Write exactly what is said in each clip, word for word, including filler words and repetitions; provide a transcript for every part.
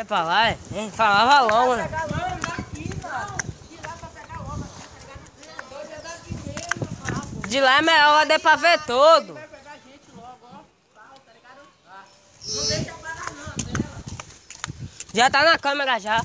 É pra lá, é? É, falava logo, né? De lá é melhor, vai dar pra ver todo. Vai pegar a gente logo, ó. Tá ligado? Não deixa parar não, dela. Já tá na câmera já.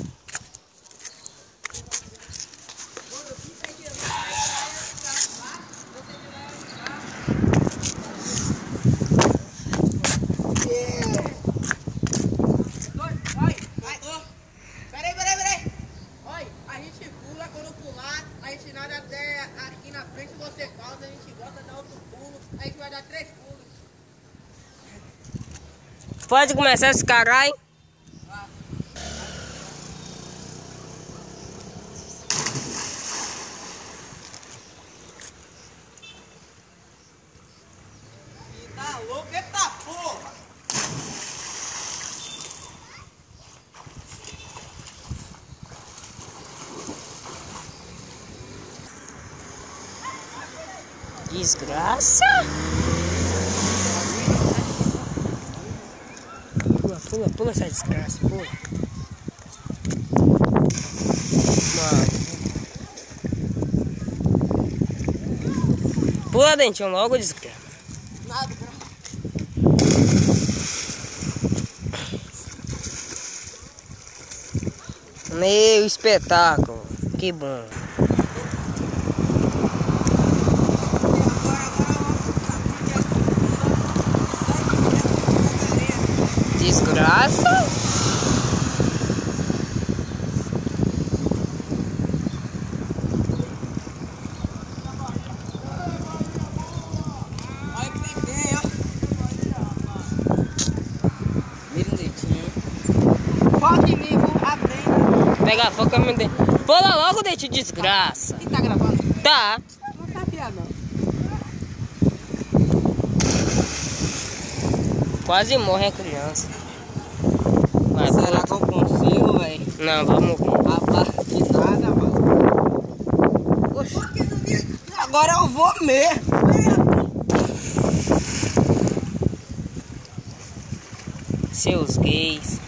Peraí, peraí, peraí. Olha, a gente pula, quando pular, a gente nada até aqui na frente, você pausa, a gente volta, dá outro pulo, a gente vai dar três pulos. Pode começar esse caralho. Tá louco, eita porra! Desgraça. Pula, pula, pula essa desgraça, pula. Mano. Pula, dentinho, logo, desgraça. Nada, cara. Meu espetáculo. Que bom. Desgraça. Olha que tem ideia, ó. Vira um dentinho. Foca em mim, vou aprender. Pega a foca, meu dedo. Pula logo, dentinho, desgraça. E tá gravando? Tá. Não sabia não. Quase morre a criança. Vai, Será pula. que eu consigo, velho? Não, vamos. Rapaz, que nada, mano. Oxi. Agora eu vou mesmo. Seus gays.